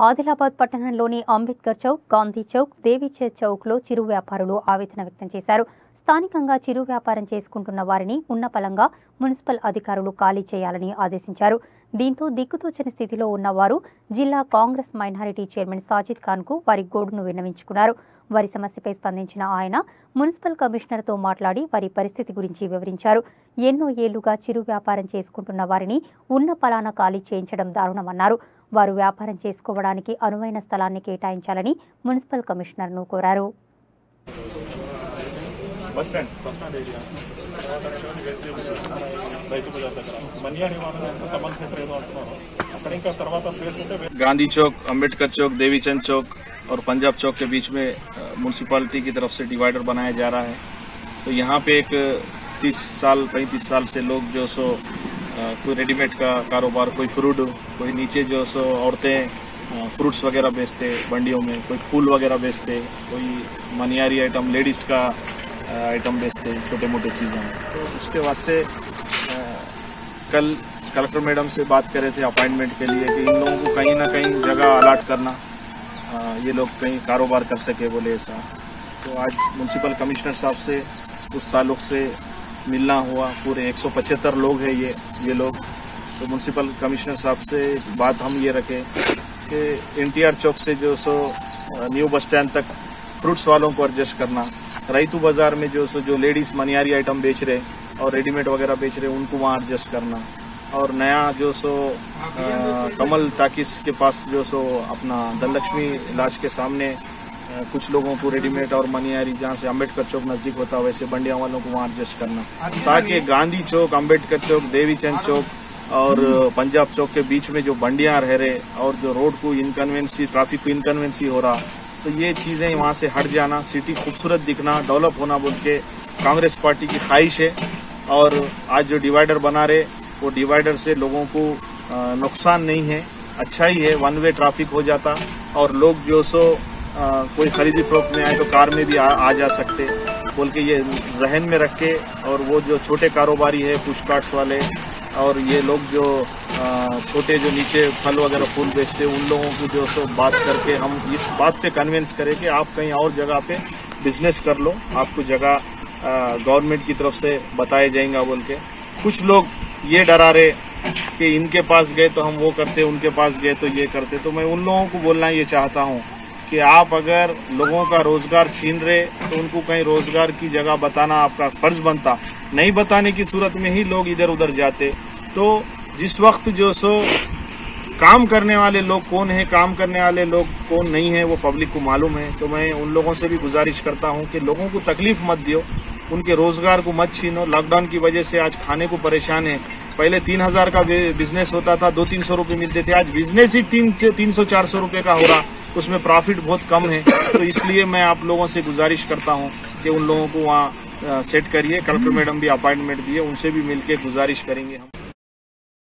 ఆదిలాబాద్ పట్టణంలోని అంబేద్కర్ చౌక్, గాంధీ చౌక్, దేవీచంద్ చౌక్లో చిరు వ్యాపారులు ఆవేదన వ్యక్తం చేశారు. స్థానికంగా చిరు వ్యాపారం చేసుకుంటున్న వారిని ఉన్నపలంగా మున్సిపల్ అధికారులు ఖాళీ చేయాలని ఆదేశించారు. దీంతో దిక్కుతోచని స్థితిలో ఉన్నవారు జిల్లా కాంగ్రెస్ మైనారిటీ చైర్మన్ సాజిద్ ఖాన్కు వారి గోడును విన్నవించుకున్నారు. వారి సమస్యపై స్పందించిన ఆయన మున్సిపల్ కమిషనర్తో మాట్లాడి వారి పరిస్థితి గురించి వివరించారు. ఎన్నో ఏళ్లుగా చిరు వ్యాపారం చేసుకుంటున్న వారిని ఉన్న పలానా ఖాళీ చేయించడం దారుణమన్నారు. వారు వ్యాపారం చేసుకోవడానికి అనువైన స్థలాన్ని కేటాయించాలని మున్సిపల్ కమిషనర్ను కోరారు. गांधी चौक, अम्बेडकर चौक, देवीचंद चौक और पंजाब चौक के बीच में म्यूनसिपालिटी की तरफ से डिवाइडर बनाया जा रहा है। तो यहाँ पे एक 35 साल से लोग जो सो कोई रेडीमेड का कारोबार, कोई फ्रूट, कोई नीचे जो सो औरतें फ्रूट्स वगैरह बेचते बंडियों में, कोई फूल वगैरह बेचते, कोई मनियारी आइटम, लेडीज़ का आइटम बेचते, छोटे मोटे चीज़ें। तो उसके वास्ते कल कलेक्टर मैडम से बात कर रहे थे अपॉइंटमेंट के लिए कि इन लोगों को कहीं ना कहीं जगह अलाट करना, ये लोग कहीं कारोबार कर सके बोले ऐसा। तो आज म्यूनसिपल कमिश्नर साहब से उस ताल्लुक से मिलना हुआ। पूरे 175 लोग हैं ये लोग। तो म्यूनसिपल कमिश्नर साहब से बात हम ये रखे कि NTR चौक से जो सो न्यू बस स्टैंड तक फ्रूट्स वालों को एडजस्ट करना, रईतू बाजार में जो लेडीज़ मनियारी आइटम बेच रहे और रेडीमेड वगैरह बेच रहे उनको वहाँ एडजस्ट करना, और नया जो सो कमल टाकिस के पास जो सो अपना धनलक्ष्मी लाज के सामने कुछ लोगों को रेडीमेड और मनियारी, जहाँ से अम्बेडकर चौक नजदीक होता है वैसे बंडिया वालों को वहाँ एडजस्ट करना, ताकि गांधी चौक, अम्बेडकर चौक, देवीचंद चौक और पंजाब चौक के बीच में जो बंडियां रह रहे और जो रोड को इनकन्वेंसी, ट्रैफिक को इनकन्वेंसी हो रहा, तो ये चीजें वहाँ से हट जाना, सिटी खूबसूरत दिखना, डेवलप होना बोल के कांग्रेस पार्टी की ख्वाहिश है। और आज जो डिवाइडर बना रहे वो डिवाइडर से लोगों को नुकसान नहीं है, अच्छा ही है। वन वे ट्रैफिक हो जाता और लोग जो सो कोई खरीदी फरोख्त में आए तो कार में भी आ जा सकते बोल के ये जहन में रख के, और वो जो छोटे कारोबारी है, पुश कार्ट्स वाले और ये लोग जो छोटे जो नीचे फल वगैरह फूल बेचते उन लोगों को जो सो बात करके हम इस बात पे कन्विंस करें कि आप कहीं और जगह पे बिजनेस कर लो, आपको जगह गवर्नमेंट की तरफ से बताए जाएंगे बोल के। कुछ लोग ये डरा रहे कि इनके पास गए तो हम वो करते, उनके पास गए तो ये करते। तो मैं उन लोगों को बोलना ये चाहता हूँ कि आप अगर लोगों का रोजगार छीन रहे तो उनको कहीं रोजगार की जगह बताना आपका फर्ज बनता। नहीं बताने की सूरत में ही लोग इधर उधर जाते। तो जिस वक्त जो सो काम करने वाले लोग कौन है, काम करने वाले लोग कौन नहीं है, वो पब्लिक को मालूम है। तो मैं उन लोगों से भी गुजारिश करता हूँ कि लोगों को तकलीफ मत दियो, उनके रोजगार को मत छीनो। लॉकडाउन की वजह से आज खाने को परेशान है। पहले 3000 का बिजनेस होता था, 200-300 रुपये मिलते थे, आज बिजनेस ही 300-400 रुपये का हो रहा, उसमें प्रॉफिट बहुत कम है। तो इसलिए मैं आप लोगों से गुजारिश करता हूँ कि उन लोगों को वहाँ सेट करिए। कलेक्टर मैडम भी अपॉइंटमेंट दिए, उनसे भी मिलकर गुजारिश करेंगे हम।